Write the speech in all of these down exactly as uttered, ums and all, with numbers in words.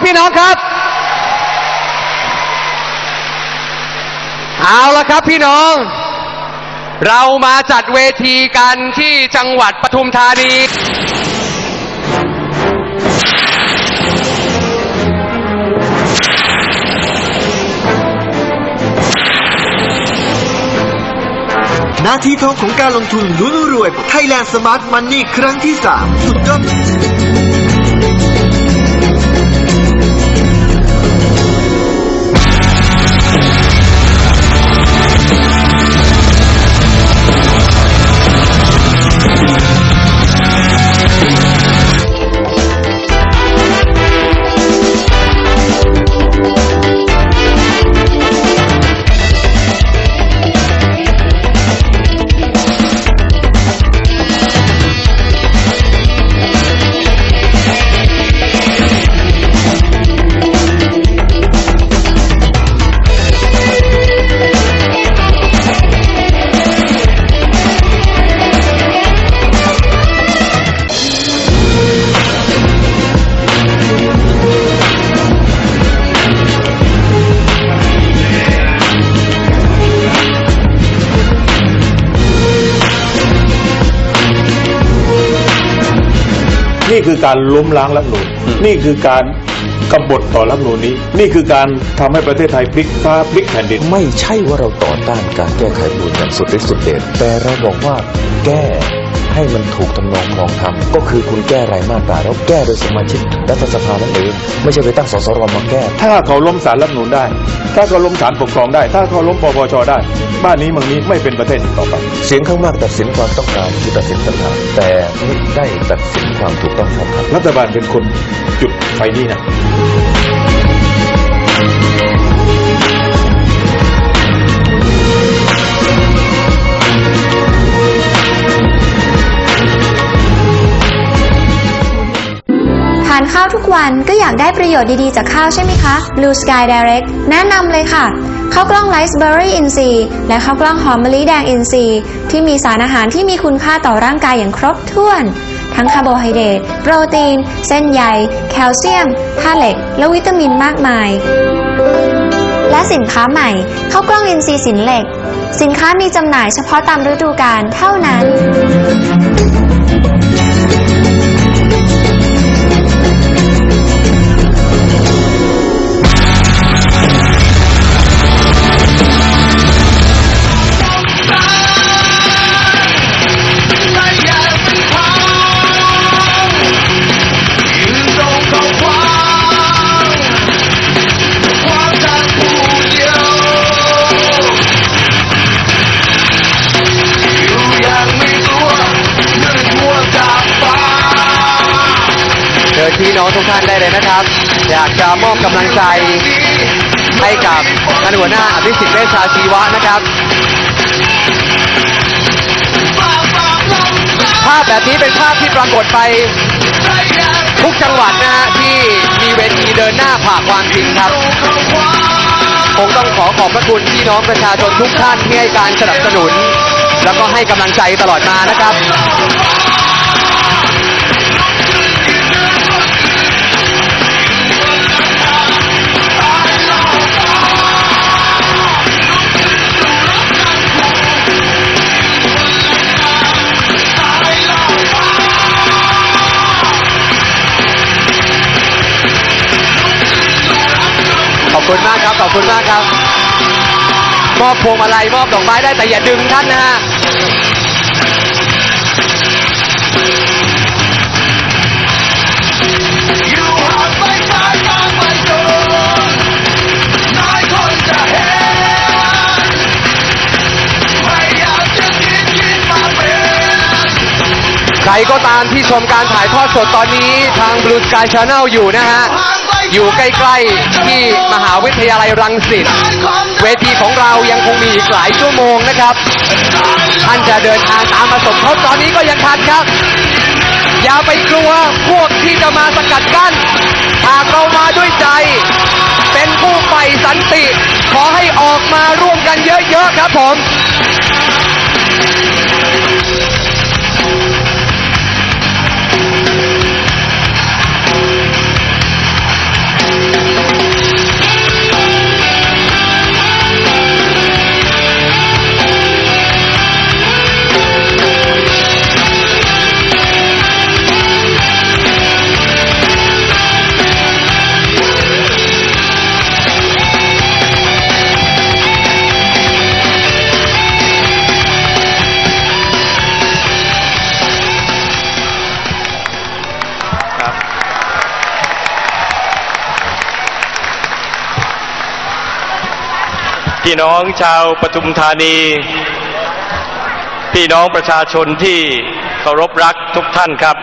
พี่น้องครับเอาละครับพี่น้องเรามาจัดเวทีกันที่จังหวัดปทุมธานีนาทีทองของการลงทุนลุ้นรวย Thailand Smart Money ครั้งที่สามสุดยอดนี่คือการล้มล้างรัฐธรรมนูญนี่คือการกบฏต่อรัฐธรรมนูญนี้นี่คือการทำให้ประเทศไทยพลิกฟ้าพลิกแผ่นดินไม่ใช่ว่าเราต่อต้านการแก้ไขรัฐธรรมนูญอย่างสุดฤทธิ์สุดเดชแต่เราบอกว่าแก้ให้มันถูกทำนองครองธรรมก็คือคุณแก้รายมาตราแล้วแก้โดยสมาชิกรัฐสภานั่นเองไม่ใช่ไปตั้งสสรมาแก้ถ้าเขาล้มศาลรัฐธรรมนูญได้ถ้าเขาล้มศาลปกครองได้ถ้าเขาล้มปปชได้บ้านนี้เมืองนี้ไม่เป็นประเทศอีกต่อไปเสียงข้างมากตัดสินความต้องการคือตัดสินปัญหาแต่ไม่ได้ตัดสินความถูกต้องชอบธรรมรัฐบาลเป็นคนจุดไฟนี้นะทานข้าวทุกวันก็อยากได้ประโยชน์ดีๆจากข้าวใช่ไหมคะ Blue Sky Direct แนะนำเลยค่ะข้าวกล้องไรซ์เบอร์รี่อินทรีย์และข้าวกล้องหอมมะลิแดงอินทรีย์ที่มีสารอาหารที่มีคุณค่าต่อร่างกายอย่างครบถ้วนทั้งคาร์โบไฮเดรตโปรตีนเส้นใยแคลเซียมธาตุเหล็กและวิตามินมากมายและสินค้าใหม่ข้าวกล้องอินทรีย์สินเหล็กสินค้ามีจำหน่ายเฉพาะตามฤดูกาลเท่านั้นพี่น้องทุกท่านได้เลยนะครับอยากจะมอบกำลังใจให้กับท่านหัวหน้าอภิสิทธิ์เวชชาชีวะนะครับภาพแบบนี้เป็นภาพที่ปรากฏไปทุกจังหวัดนะฮะที่มีเวทีเดินหน้าผ่าความจริงครับคงต้องขอขอบพระคุณพี่น้องประชาชนทุกท่านที่ให้การสนับสนุนแล้วก็ให้กำลังใจตลอดมานะครับขอบคุณมากครับขอบคุณมากครับมอบพวงมาลัยมอบดอกไม้ได้แต่อย่าดึงท่านนะฮะใครก็ตามที่ชมการถ่ายทอดสดตอนนี้ทาง Blue Sky Channel อยู่นะฮะอยู่ใกล้ๆที่มหาวิทยาลัยรังสิตเวทีของเรายังคงมีอีกหลายชั่วโมงนะครับท่านจะเดินทางตามมาสมทบตอนนี้ก็ยังทันครับอย่าไปกลัวพวกที่จะมาสกัดกั้นหากเรามาด้วยใจเป็นผู้ใฝ่สันติขอให้ออกมาร่วมกันเยอะๆครับผมพี่น้องชาวปทุมธานีพี่น้องประชาชนที่เคารพรักทุกท่านครับ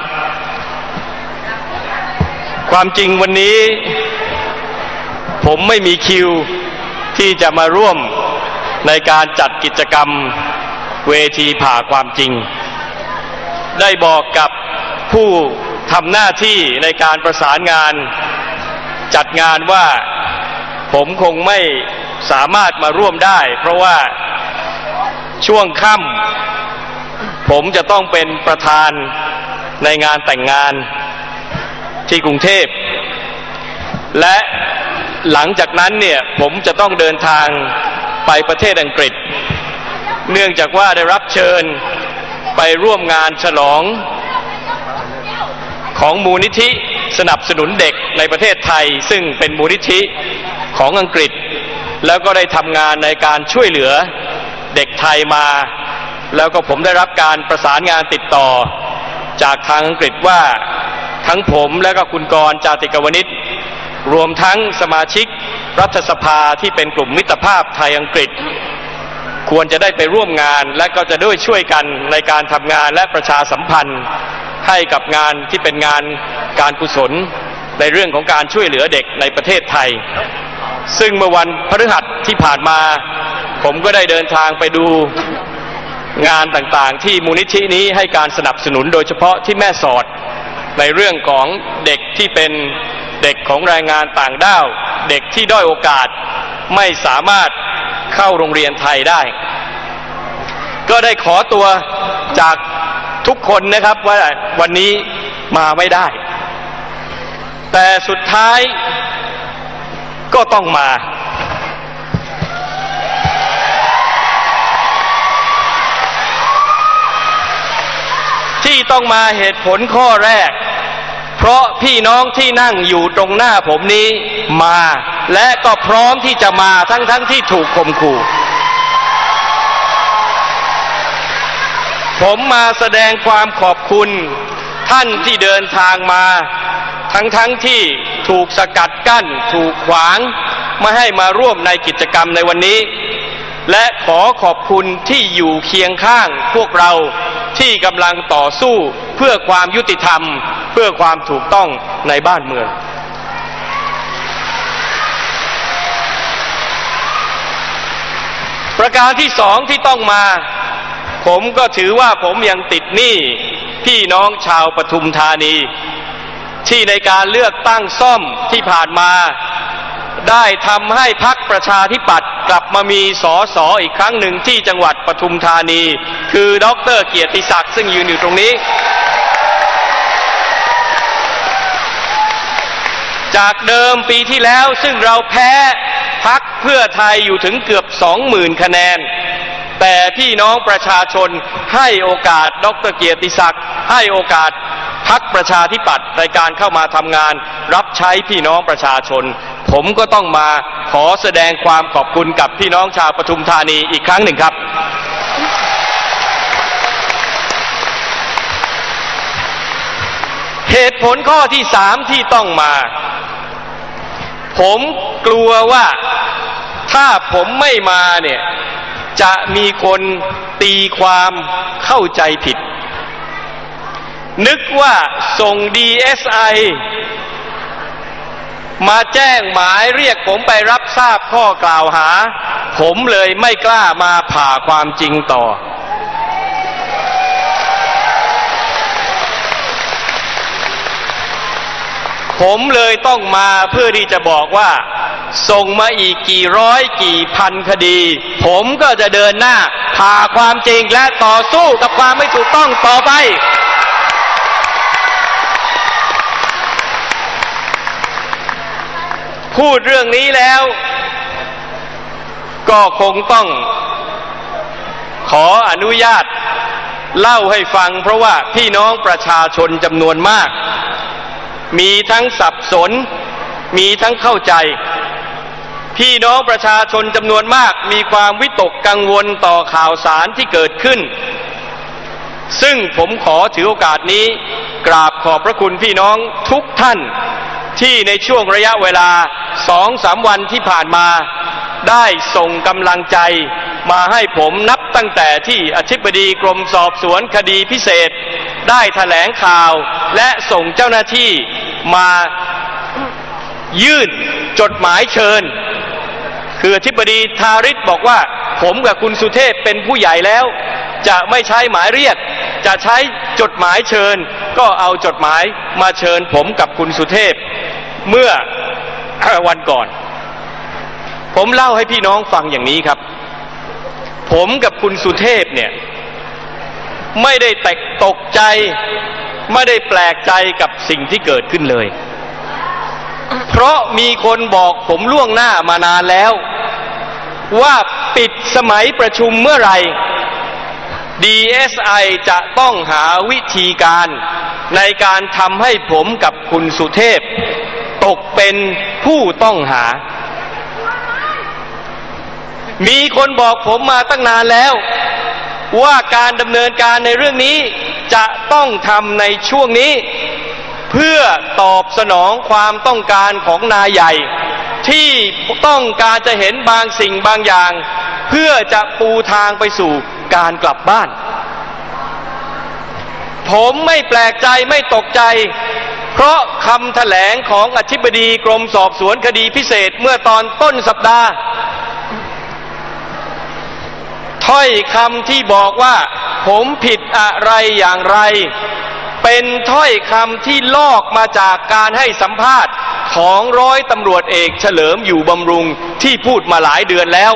ความจริงวันนี้ผมไม่มีคิวที่จะมาร่วมในการจัดกิจกรรมเวทีผ่าความจริงได้บอกกับผู้ทำหน้าที่ในการประสานงานจัดงานว่าผมคงไม่สามารถมาร่วมได้เพราะว่าช่วงค่ำผมจะต้องเป็นประธานในงานแต่งงานที่กรุงเทพและหลังจากนั้นเนี่ยผมจะต้องเดินทางไปประเทศอังกฤษเนื่องจากว่าได้รับเชิญไปร่วมงานฉลองของมูลนิธิสนับสนุนเด็กในประเทศไทยซึ่งเป็นมูลนิธิของอังกฤษแล้วก็ได้ทำงานในการช่วยเหลือเด็กไทยมาแล้วก็ผมได้รับการประสานงานติดต่อจากทางอังกฤษว่าทั้งผมและก็คุณกรณ์ จาติกวณิชรวมทั้งสมาชิกรัฐสภาที่เป็นกลุ่มมิตรภาพไทยอังกฤษควรจะได้ไปร่วมงานและก็จะด้วยช่วยกันในการทำงานและประชาสัมพันธ์ให้กับงานที่เป็นงานการกุศลในเรื่องของการช่วยเหลือเด็กในประเทศไทยซึ่งเมื่อวันพฤหัสที่ผ่านมาผมก็ได้เดินทางไปดูงานต่างๆที่มูลนิธินี้ให้การสนับสนุนโดยเฉพาะที่แม่สอดในเรื่องของเด็กที่เป็นเด็กของแรงงานต่างด้าวเด็กที่ด้อยโอกาสไม่สามารถเข้าโรงเรียนไทยได้ก็ได้ขอตัวจากทุกคนนะครับว่าวันนี้มาไม่ได้แต่สุดท้ายก็ต้องมาที่ต้องมาเหตุผลข้อแรกเพราะพี่น้องที่นั่งอยู่ตรงหน้าผมนี้มาและก็พร้อมที่จะมาทั้งๆ ท, ที่ถูกข่มขู่ผมมาแสดงความขอบคุณท่านที่เดินทางมาทั้งๆ ท, ที่ถูกสกัดกั้นถูกขวางไม่ให้มาร่วมในกิจกรรมในวันนี้และขอขอบคุณที่อยู่เคียงข้างพวกเราที่กำลังต่อสู้เพื่อความยุติธรรมเพื่อความถูกต้องในบ้านเมืองประการที่สองที่ต้องมาผมก็ถือว่าผมยังติดหนี้พี่น้องชาวปทุมธานีที่ในการเลือกตั้งซ่อมที่ผ่านมาได้ทำให้พรรคประชาธิปัตย์กลับมามีสสอีกครั้งหนึ่งที่จังหวัดปทุมธานีคือดร.เกียรติศักดิ์ซึ่งยืนอยู่ตรงนี้จากเดิมปีที่แล้วซึ่งเราแพ้พรรคเพื่อไทยอยู่ถึงเกือบ สองหมื่น คะแนนแต่พี่น้องประชาชนให้โอกาสดร.เกียรติศักดิ์ให้โอกาสพรรคประชาธิปัตย์ในการเข้ามาทำงานรับใช้พี่น้องประชาชนผมก็ต้องมาขอแสดงความขอบคุณกับพี่น้องชาวปทุมธานีอีกครั้งหนึ่งครับเหตุผลข้อที่สามที่ต้องมาผมกลัวว่าถ้าผมไม่มาเนี่ยจะมีคนตีความเข้าใจผิดนึกว่าส่ง ดี เอส ไอ มาแจ้งหมายเรียกผมไปรับทราบข้อกล่าวหาผมเลยไม่กล้ามาผ่าความจริงต่อผมเลยต้องมาเพื่อที่จะบอกว่าส่งมาอีกกี่ร้อยกี่พันคดีผมก็จะเดินหน้าผ่าความจริงและต่อสู้กับความไม่ถูกต้องต่อไปพูดเรื่องนี้แล้วก็คงต้องขออนุญาตเล่าให้ฟังเพราะว่าพี่น้องประชาชนจำนวนมากมีทั้งสับสนมีทั้งเข้าใจพี่น้องประชาชนจำนวนมากมีความวิตกกังวลต่อข่าวสารที่เกิดขึ้นซึ่งผมขอถือโอกาสนี้กราบขอบพระคุณพี่น้องทุกท่านที่ในช่วงระยะเวลา สองสาม วันที่ผ่านมาได้ส่งกำลังใจมาให้ผมนับตั้งแต่ที่อธิบดีกรมสอบสวนคดีพิเศษได้แถลงข่าวและส่งเจ้าหน้าที่มายื่นจดหมายเชิญคืออธิบดีธาริศบอกว่าผมกับคุณสุเทพเป็นผู้ใหญ่แล้วจะไม่ใช้หมายเรียกจะใช้จดหมายเชิญก็เอาจดหมายมาเชิญผมกับคุณสุเทพเมื่อวันก่อนผมเล่าให้พี่น้องฟังอย่างนี้ครับผมกับคุณสุเทพเนี่ยไม่ได้แตกตกใจไม่ได้แปลกใจกับสิ่งที่เกิดขึ้นเลยเพราะมีคนบอกผมล่วงหน้ามานานแล้วว่าปิดสมัยประชุมเมื่อไหร่ ดี เอส ไอ จะต้องหาวิธีการในการทำให้ผมกับคุณสุเทพตกเป็นผู้ต้องหามีคนบอกผมมาตั้งนานแล้วว่าการดำเนินการในเรื่องนี้จะต้องทำในช่วงนี้เพื่อตอบสนองความต้องการของนายใหญ่ที่ต้องการจะเห็นบางสิ่งบางอย่างเพื่อจะปูทางไปสู่การกลับบ้านผมไม่แปลกใจไม่ตกใจเพราะคำแถลงของอธิบดีกรมสอบสวนคดีพิเศษเมื่อตอนต้นสัปดาห์ถ้อยคำที่บอกว่าผมผิดอะไรอย่างไรเป็นถ้อยคำที่ลอกมาจากการให้สัมภาษณ์ของร้อยตำรวจเอกเฉลิมอยู่บำรุงที่พูดมาหลายเดือนแล้ว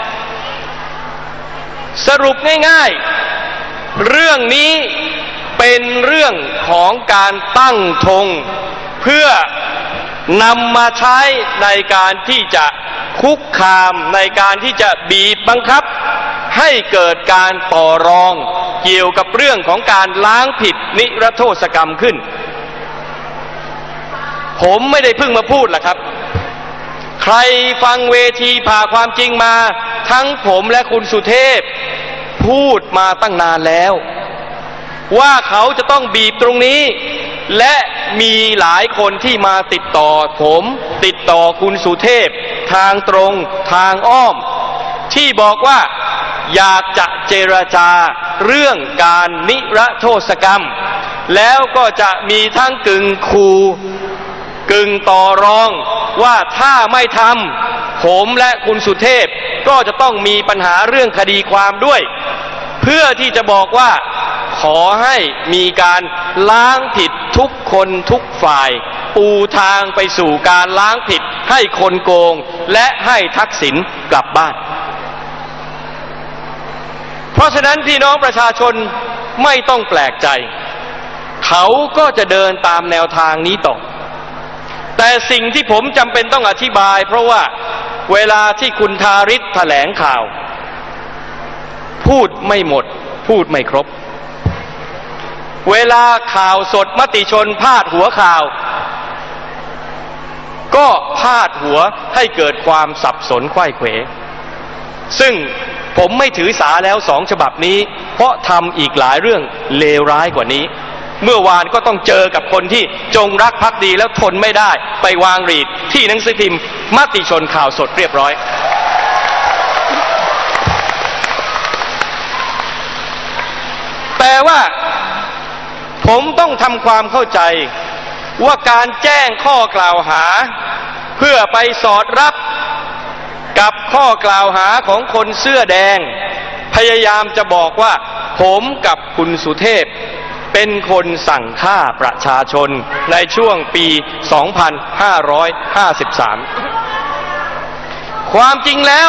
สรุปง่ายๆเรื่องนี้เป็นเรื่องของการตั้งธงเพื่อนำมาใช้ในการที่จะคุกคามในการที่จะบีบบังคับให้เกิดการต่อรองเกี่ยวกับเรื่องของการล้างผิดนิรโทษกรรมขึ้นผมไม่ได้เพิ่งมาพูดล่ะครับใครฟังเวทีผ่าความจริงมาทั้งผมและคุณสุเทพพูดมาตั้งนานแล้วว่าเขาจะต้องบีบตรงนี้และมีหลายคนที่มาติดต่อผมติดต่อคุณสุเทพทางตรงทางอ้อมที่บอกว่าอยากจะเจรจาเรื่องการนิรโทษกรรมแล้วก็จะมีทั้งกึ่งขู่กึ่งต่อรองว่าถ้าไม่ทำผมและคุณสุเทพก็จะต้องมีปัญหาเรื่องคดีความด้วยเพื่อที่จะบอกว่าขอให้มีการล้างผิดทุกคนทุกฝ่ายปูทางไปสู่การล้างผิดให้คนโกงและให้ทักษิณกลับบ้านเพราะฉะนั้นพี่น้องประชาชนไม่ต้องแปลกใจเขาก็จะเดินตามแนวทางนี้ต่อแต่สิ่งที่ผมจำเป็นต้องอธิบายเพราะว่าเวลาที่คุณธาริศแถลงข่าวพูดไม่หมดพูดไม่ครบเวลาข่าวสดมติชนพาดหัวข่าวก็พาดหัวให้เกิดความสับสนไขว้เขวซึ่งผมไม่ถือสาแล้วสองฉบับนี้เพราะทำอีกหลายเรื่องเลวร้ายกว่านี้เมื่อวานก็ต้องเจอกับคนที่จงรักภักดีแล้วทนไม่ได้ไปวางรีดที่หนังสือพิมพ์มติชนข่าวสดเรียบร้อยแต่ว่าผมต้องทำความเข้าใจว่าการแจ้งข้อกล่าวหาเพื่อไปสอดรับกับข้อกล่าวหาของคนเสื้อแดงพยายามจะบอกว่าผมกับคุณสุเทพเป็นคนสั่งฆ่าประชาชนในช่วงปี สองพันห้าร้อยห้าสิบสาม ความจริงแล้ว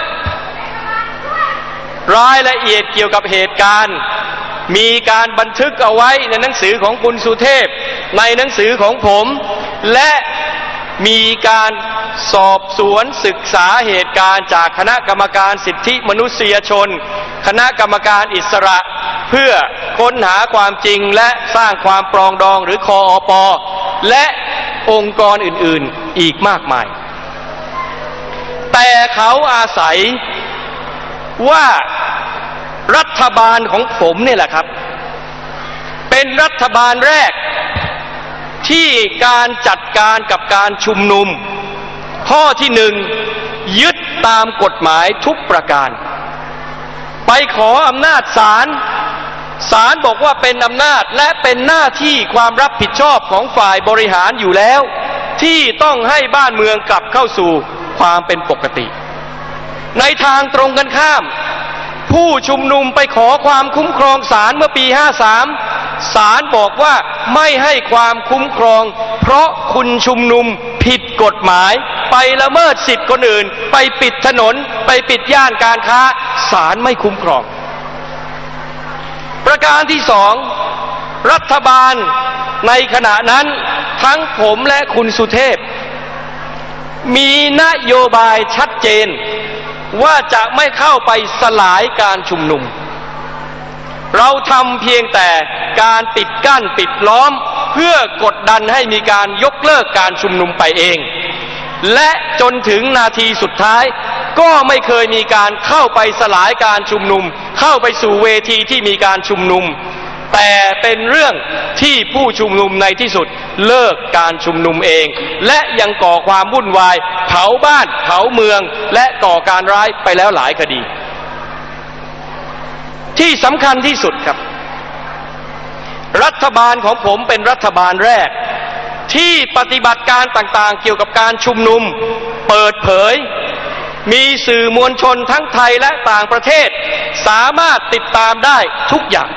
รายละเอียดเกี่ยวกับเหตุการณ์มีการบันทึกเอาไว้ในหนังสือของคุณสุเทพในหนังสือของผมและมีการสอบสวนศึกษาเหตุการณ์จากคณะกรรมการสิทธิมนุษยชนคณะกรรมการอิสระเพื่อค้นหาความจริงและสร้างความปรองดองหรือคออปและองค์กรอื่นๆอีกมากมายแต่เขาอาศัยว่ารัฐบาลของผมเนี่ยแหละครับเป็นรัฐบาลแรกที่การจัดการกับการชุมนุมข้อที่หนึ่งยึดตามกฎหมายทุกประการไปขออำนาจศาลศาลบอกว่าเป็นอำนาจและเป็นหน้าที่ความรับผิดชอบของฝ่ายบริหารอยู่แล้วที่ต้องให้บ้านเมืองกลับเข้าสู่ความเป็นปกติในทางตรงกันข้ามผู้ชุมนุมไปขอความคุ้มครองศาลเมื่อปีห้าสามศาลบอกว่าไม่ให้ความคุ้มครองเพราะคุณชุมนุมผิดกฎหมายไปละเมิดสิทธิคนอื่นไปปิดถนนไปปิดย่านการค้าศาลไม่คุ้มครองประการที่สองรัฐบาลในขณะนั้นทั้งผมและคุณสุเทพมีนโยบายชัดเจนว่าจะไม่เข้าไปสลายการชุมนุมเราทำเพียงแต่การปิดกั้นปิดล้อมเพื่อกดดันให้มีการยกเลิกการชุมนุมไปเองและจนถึงนาทีสุดท้ายก็ไม่เคยมีการเข้าไปสลายการชุมนุมเข้าไปสู่เวทีที่มีการชุมนุมแต่เป็นเรื่องที่ผู้ชุมนุมในที่สุดเลิกการชุมนุมเองและยังก่อความวุ่นวายเผาบ้านเผาเมืองและก่อการร้ายไปแล้วหลายคดีที่สำคัญที่สุดครับรัฐบาลของผมเป็นรัฐบาลแรกที่ปฏิบัติการต่างๆเกี่ยวกับการชุมนุมเปิดเผยมีสื่อมวลชนทั้งไทยและต่างประเทศสามารถติดตามได้ทุกอย่าง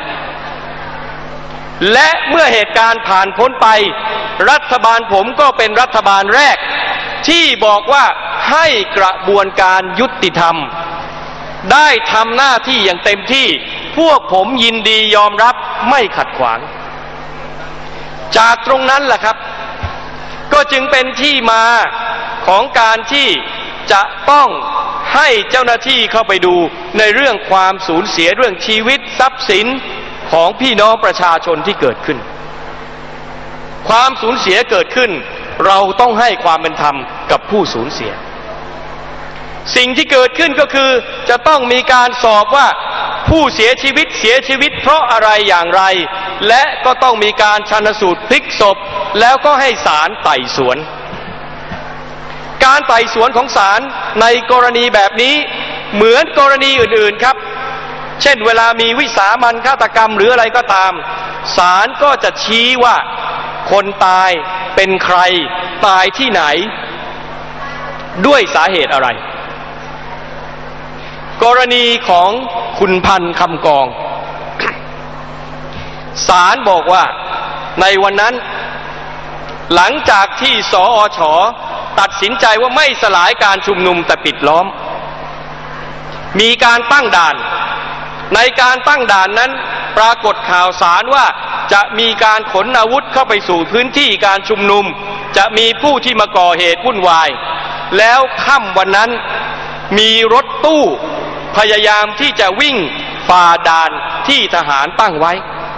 และเมื่อเหตุการณ์ผ่านพ้นไปรัฐบาลผมก็เป็นรัฐบาลแรกที่บอกว่าให้กระบวนการยุติธรรมได้ทำหน้าที่อย่างเต็มที่พวกผมยินดียอมรับไม่ขัดขวางจากตรงนั้นแหละครับก็จึงเป็นที่มาของการที่จะต้องให้เจ้าหน้าที่เข้าไปดูในเรื่องความสูญเสียเรื่องชีวิตทรัพย์สินของพี่น้องประชาชนที่เกิดขึ้นความสูญเสียเกิดขึ้นเราต้องให้ความเป็นธรรมกับผู้สูญเสียสิ่งที่เกิดขึ้นก็คือจะต้องมีการสอบว่าผู้เสียชีวิตเสียชีวิตเพราะอะไรอย่างไรและก็ต้องมีการชันสูตรพลิกศพแล้วก็ให้ศาลไต่สวนการไต่สวนของศาลในกรณีแบบนี้เหมือนกรณีอื่นๆครับเช่นเวลามีวิสามัญฆาตกรรมหรืออะไรก็ตามศาลก็จะชี้ว่าคนตายเป็นใครตายที่ไหนด้วยสาเหตุอะไรกรณีของคุณพันธ์คำกองศาลบอกว่าในวันนั้นหลังจากที่สอช.ตัดสินใจว่าไม่สลายการชุมนุมแต่ปิดล้อมมีการตั้งด่านในการตั้งด่านนั้นปรากฏข่าวสารว่าจะมีการขนอาวุธเข้าไปสู่พื้นที่การชุมนุมจะมีผู้ที่มาก่อเหตุวุ่นวายแล้วค่ำวันนั้นมีรถตู้พยายามที่จะวิ่งฝ่าด่านที่ทหารตั้งไว้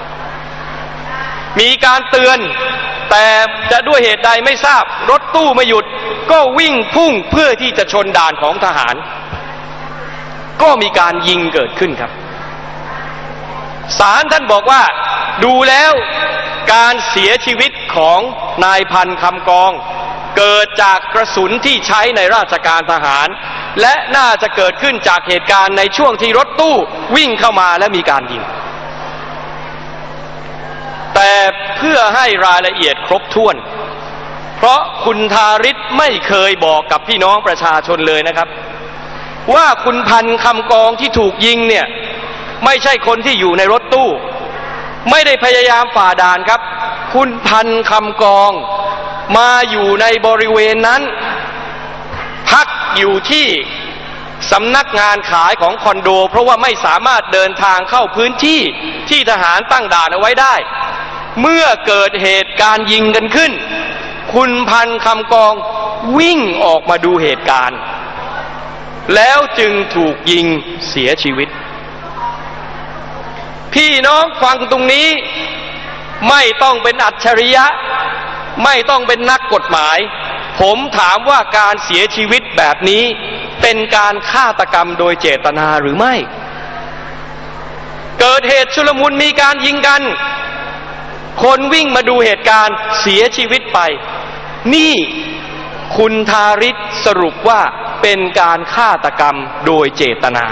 มีการเตือนแต่จะด้วยเหตุใดไม่ทราบรถตู้ไม่หยุดก็วิ่งพุ่งเพื่อที่จะชนด่านของทหารก็มีการยิงเกิดขึ้นครับศาลท่านบอกว่าดูแล้วการเสียชีวิตของนายพันธ์คำกองเกิดจากกระสุนที่ใช้ในราชการทหารและน่าจะเกิดขึ้นจากเหตุการณ์ในช่วงที่รถตู้วิ่งเข้ามาและมีการยิงแต่เพื่อให้รายละเอียดครบถ้วนเพราะคุณธาริศไม่เคยบอกกับพี่น้องประชาชนเลยนะครับว่าคุณพันธ์คำกองที่ถูกยิงเนี่ยไม่ใช่คนที่อยู่ในรถตู้ไม่ได้พยายามฝ่าด่านครับคุณพันธ์คำกองมาอยู่ในบริเวณนั้นพักอยู่ที่สำนักงานขายของคอนโดเพราะว่าไม่สามารถเดินทางเข้าพื้นที่ที่ทหารตั้งด่านเอาไว้ได้เมื่อเกิดเหตุการณ์ยิงกันขึ้นคุณพันธ์คำกองวิ่งออกมาดูเหตุการณ์แล้วจึงถูกยิงเสียชีวิตพี่น้องฟังตรงนี้ไม่ต้องเป็นอัจฉริยะไม่ต้องเป็นนักกฎหมายผมถามว่าการเสียชีวิตแบบนี้เป็นการฆาตกรรมโดยเจตนาหรือไม่เกิดเหตุชุลมุนมีการยิงกันคนวิ่งมาดูเหตุการณ์เสียชีวิตไปนี่คุณธาริศสรุปว่าเเป็นการฆาตกรรมโดยเจตนา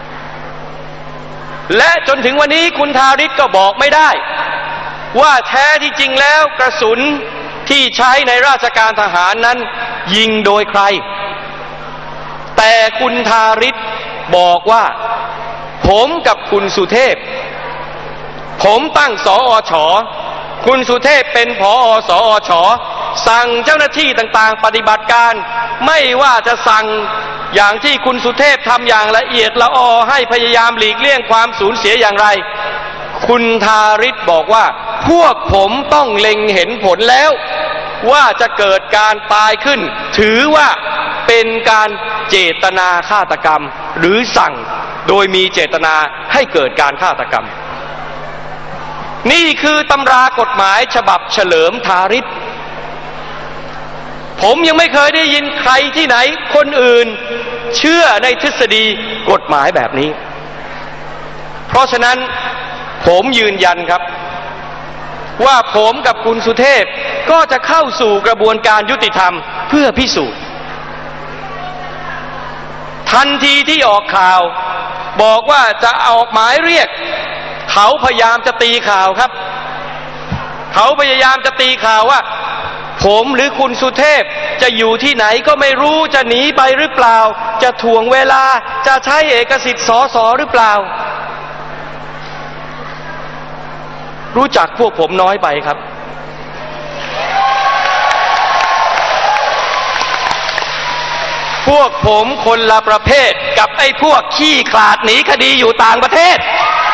และจนถึงวันนี้คุณธาริศก็บอกไม่ได้ว่าแท้ที่จริงแล้วกระสุนที่ใช้ในราชการทหารนั้นยิงโดยใครแต่คุณธาริศบอกว่าผมกับคุณสุเทพผมตั้งสอช.คุณสุเทพเป็นผอ.สอช.สั่งเจ้าหน้าที่ต่างๆปฏิบัติการไม่ว่าจะสั่งอย่างที่คุณสุเทพทำอย่างละเอียดละออให้พยายามหลีกเลี่ยงความสูญเสียอย่างไรคุณธาริศบอกว่าพวกผมต้องเล็งเห็นผลแล้วว่าจะเกิดการตายขึ้นถือว่าเป็นการเจตนาฆาตกรรมหรือสั่งโดยมีเจตนาให้เกิดการฆาตกรรมนี่คือตำรากฎหมายฉบับเฉลิมธาริศผมยังไม่เคยได้ยินใครที่ไหนคนอื่นเชื่อในทฤษฎีกฎหมายแบบนี้เพราะฉะนั้นผมยืนยันครับว่าผมกับคุณสุเทพก็จะเข้าสู่กระบวนการยุติธรรมเพื่อพิสูจน์ทันทีที่ออกข่าวบอกว่าจะออกหมายเรียกเขาพยายามจะตีข่าวครับเขาพยายามจะตีข่าวว่าผมหรือคุณสุเทพจะอยู่ที่ไหนก็ไม่รู้จะหนีไปหรือเปล่าจะถ่วงเวลาจะใช้เอกสิทธิ์สสหรือเปล่ารู้จักพวกผมน้อยไปครับพวกผมคนละประเภทกับไอ้พวกขี้ขลาดหนีคดีอยู่ต่างประเทศ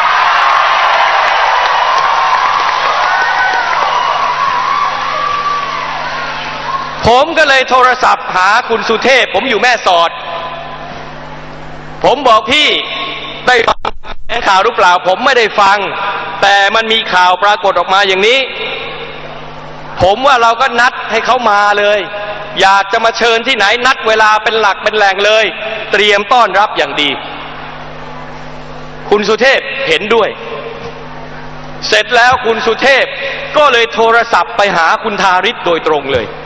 ผมก็เลยโทรศัพท์หาคุณสุเทพผมอยู่แม่สอดผมบอกพี่ได้ฟังข่าวหรือเปล่าผมไม่ได้ฟังแต่มันมีข่าวปรากฏออกมาอย่างนี้ผมว่าเราก็นัดให้เขามาเลยอยากจะมาเชิญที่ไหนนัดเวลาเป็นหลักเป็นแหล่งเลยเตรียมต้อนรับอย่างดีคุณสุเทพเห็นด้วยเสร็จแล้วคุณสุเทพก็เลยโทรศัพท์ไปหาคุณธาริศโดยตรงเลย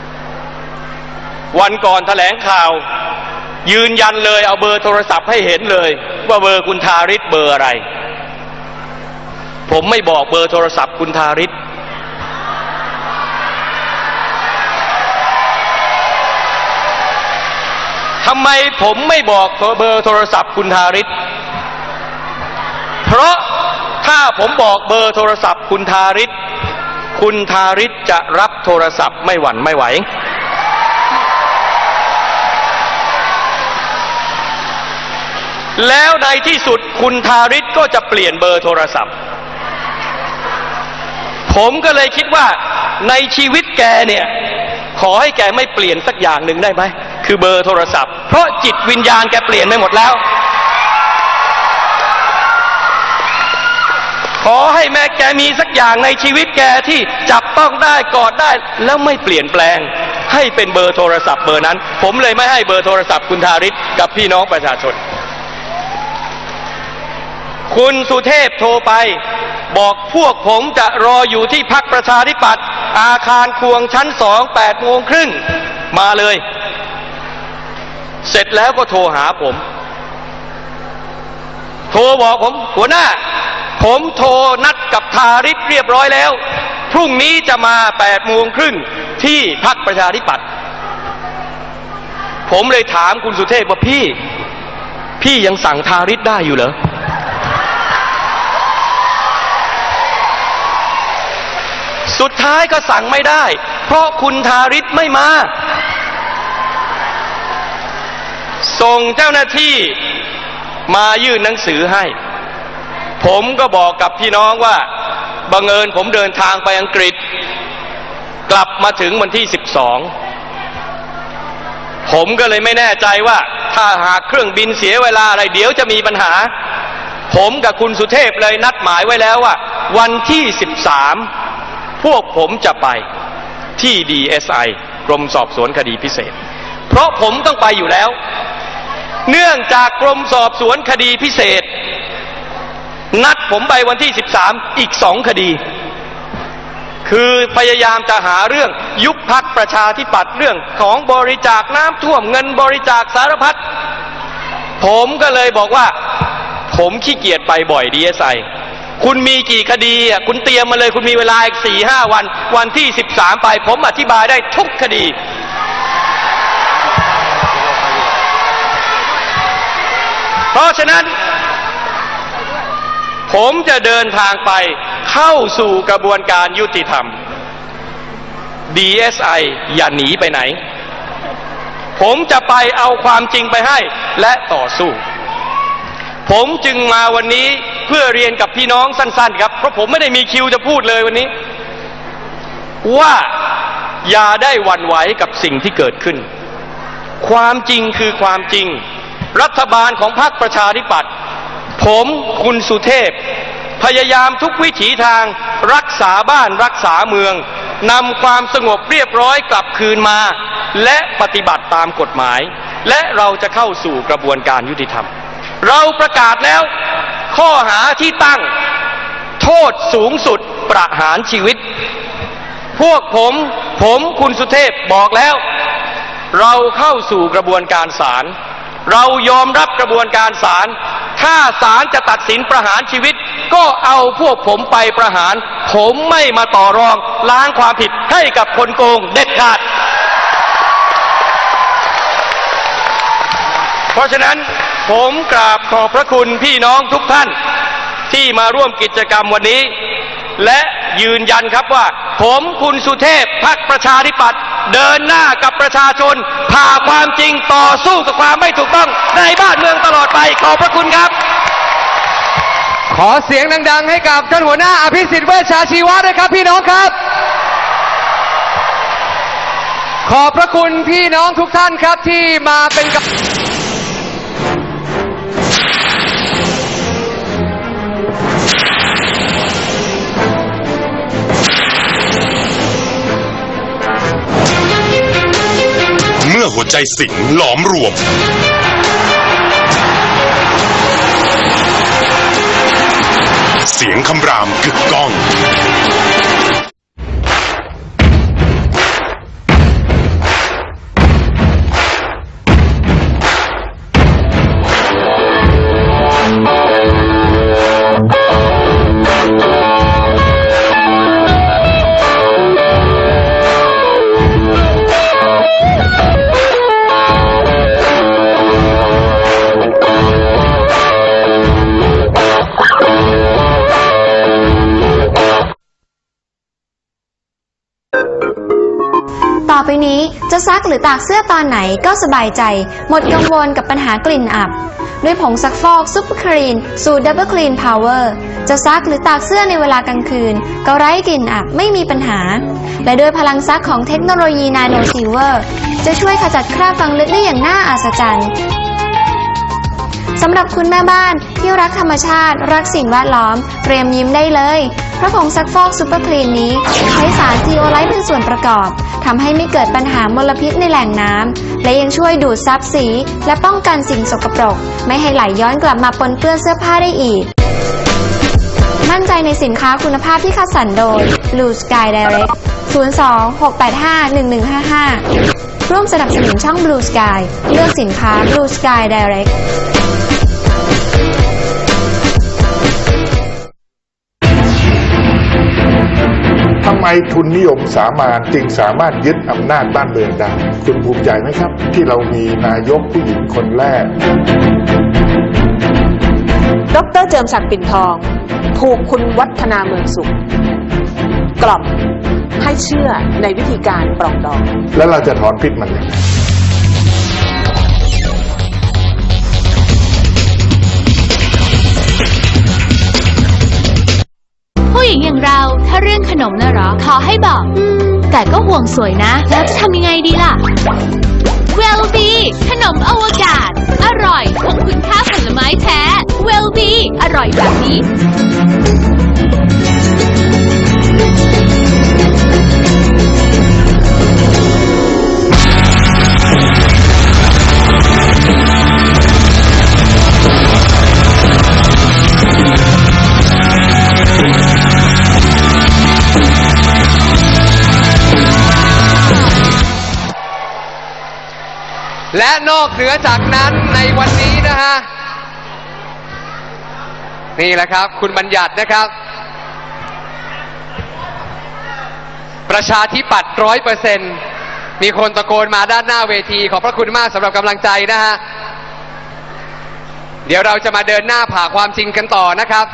วันก่อนแถลงข่าวยืนยันเลยเอาเบอร์โทรศัพท์ให้เห็นเลยว่าเบอร์คุณธาริศเบอร์อะไรผมไม่บอกเบอร์โทรศัพท์คุณธาริศทำไมผมไม่บอกเบอร์โทรศัพท์คุณธาริศเพราะถ้าผมบอกเบอร์โทรศัพท์คุณธาริศคุณธาริศจะรับโทรศัพท์ไม่หวั่นไม่ไหวแล้วในที่สุดคุณธาริศก็จะเปลี่ยนเบอร์โทรศัพท์ผมก็เลยคิดว่าในชีวิตแกเนี่ยขอให้แกไม่เปลี่ยนสักอย่างหนึ่งได้ไหมคือเบอร์โทรศัพท์เพราะจิตวิญญาณแกเปลี่ยนไปหมดแล้วขอให้แม่แกมีสักอย่างในชีวิตแกที่จับต้องได้กอดได้แล้วไม่เปลี่ยนแปลงให้เป็นเบอร์โทรศัพท์เบอร์นั้นผมเลยไม่ให้เบอร์โทรศัพท์คุณธาริศกับพี่น้องประชาชนคุณสุเทพโทรไปบอกพวกผมจะรออยู่ที่พรรคประชาธิปัตย์อาคารควงชั้นสองแปดโมงครึ่งมาเลยเสร็จแล้วก็โทรหาผมโทรบอกผมหัวหน้าผมโทรนัดกับธาริศเรียบร้อยแล้วพรุ่งนี้จะมาแปดโมงครึ่งที่พรรคประชาธิปัตย์ผมเลยถามคุณสุเทพว่าพี่พี่ยังสั่งธาริศได้อยู่เหรอสุดท้ายก็สั่งไม่ได้เพราะคุณธาริศไม่มาส่งเจ้าหน้าที่มายื่นหนังสือให้ผมก็บอกกับพี่น้องว่าบังเอิญผมเดินทางไปอังกฤษกลับมาถึงวันที่สิบสองผมก็เลยไม่แน่ใจว่าถ้าหากเครื่องบินเสียเวลาอะไรเดี๋ยวจะมีปัญหาผมกับคุณสุเทพเลยนัดหมายไว้แล้วว่าวันที่สิบสามพวกผมจะไปที่ ดี เอส ไอ กรมสอบสวนคดีพิเศษเพราะผมต้องไปอยู่แล้วเนื่องจากกรมสอบสวนคดีพิเศษนัดผมไปวันที่สิบสามอีกสองคดีคือพยายามจะหาเรื่องยุบพรรคประชาธิปัตย์เรื่องของบริจาคน้ำท่วมเงินบริจาคสารพัดผมก็เลยบอกว่าผมขี้เกียจไปบ่อย ดี เอส ไอ คุณมีกี่คดีอ่ะคุณเตรียมมาเลยคุณมีเวลาอีก สี่ห้า วันวันที่สิบสามไปผมอธิบายได้ทุกคดีเพราะฉะนั้นผมจะเดินทางไปเข้าสู่กระบวนการยุติธรรม ดี เอส ไอ อย่าหนีไปไหนผมจะไปเอาความจริงไปให้และต่อสู้ผมจึงมาวันนี้เพื่อเรียนกับพี่น้องสั้นๆครับเพราะผมไม่ได้มีคิวจะพูดเลยวันนี้ว่าอย่าได้หวั่นไหวกับสิ่งที่เกิดขึ้นความจริงคือความจริงรัฐบาลของพรรคประชาธิปัตย์ผมคุณสุเทพพยายามทุกวิถีทางรักษาบ้านรักษาเมืองนำความสงบเรียบร้อยกลับคืนมาและปฏิบัติตามกฎหมายและเราจะเข้าสู่กระบวนการยุติธรรมเราประกาศแล้วข้อหาที่ตั้งโทษสูงสุดประหารชีวิตพวกผมผมคุณสุเทพบอกแล้วเราเข้าสู่กระบวนการศาลเรายอมรับกระบวนการศาลถ้าศาลจะตัดสินประหารชีวิตก็เอาพวกผมไปประหารผมไม่มาต่อรองล้างความผิดให้กับคนโกงเด็ดขาดเพราะฉะนั้นผมกราบขอบพระคุณพี่น้องทุกท่านที่มาร่วมกิจกรรมวันนี้และยืนยันครับว่าผมคุณสุเทพพรรคประชาธิปัตย์เดินหน้ากับประชาชนผ่าความจริงต่อสู้กับความไม่ถูกต้องในบ้านเมืองตลอดไปขอบพระคุณครับขอเสียงดังๆให้กับท่านหัวหน้าอภิสิทธิ์เวชชาชีวะด้วยครับพี่น้องครับขอบพระคุณพี่น้องทุกท่านครับที่มาเป็นกำลังเมื่อหัวใจสิงหลอมรวมเสียงคำรามกึกก้องต่อไปนี้จะซักหรือตากเสื้อตอนไหนก็สบายใจหมดกังวลกับปัญหากลิ่นอับด้วยผงซักฟอกซุปเปอร์คลีนสูตรดับเบิลคลีนพาวเวอร์จะซักหรือตากเสื้อในเวลากลางคืนก็ไร้กลิ่นอับไม่มีปัญหาและด้วยพลังซักของเทคโนโลยีนาโนซิลเวอร์จะช่วยขจัดคราบฝังลึกได้อย่างน่าอัศจรรย์สำหรับคุณแม่บ้านที่รักธรรมชาติรักสิ่งแวดล้อมเตรียมยิ้มได้เลยเพราะผงซักฟอกซุปเปอร์คลีนนี้ใช้สารซีโอไลท์เป็นส่วนประกอบทำให้ไม่เกิดปัญหามลพิษในแหล่งน้ำและยังช่วยดูดซับสีและป้องกันสิ่งสกปรกไม่ให้ไหลย้อนกลับมาปนเปื้อนเสื้อผ้าได้อีกมั่นใจในสินค้าคุณภาพที่คัดสรรโดย Blue Sky Direct ศูนย์ สอง หก แปด ห้า หนึ่ง หนึ่ง ห้า ห้า ร่วมสนับสนุนช่อง Blue Sky เลือกสินค้า Blue Sky Direct ทำไมทุนนิยมสามานจึงสามารถยึดอำนาจบ้านเมืองได้คุณภูมิใจไหมครับที่เรามีนายกผู้หญิงคนแรกดร.เจิมศักดิ์ปิ่นทองถูกคุณวัฒนาเมืองสุขกล่อมให้เชื่อในวิธีการปรองดองแล้วเราจะถอนพิษมันยังไงผู้หญิงอย่างเราถ้าเรื่องขนมน่ะหรอขอให้บอกอืมแต่ก็ห่วงสวยนะแล้วจะทำยังไงดีล่ะ เวลบี ขนมอวกาศอร่อยคงคุณค่าผลไม้แท้เวลบี อร่อยแบบนี้และนอกเหนือจากนั้นในวันนี้นะฮะนี่แหละครับคุณบัญญัตินะครับ ประชาธิปัตย์ร้อยเปอร์เซ็นต์มีคนตะโกนมาด้านหน้าเวทีขอบพระคุณมากสำหรับกำลังใจนะฮะเดี๋ยวเราจะมาเดินหน้าผ่าความจริงกันต่อนะครับ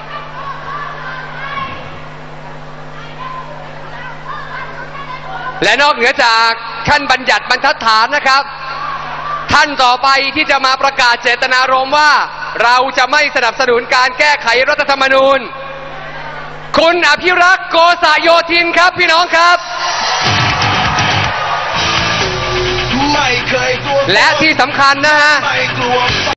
และนอกเหนือจากท่านบัญญัติบรรทัดฐานนะครับท่านต่อไปที่จะมาประกาศเจตนารมณ์ว่าเราจะไม่สนับสนุนการแก้ไขรัฐธรรมนูญคุณอภิรักษ์โกษโยธินครับพี่น้องครับและที่สำคัญนะฮะ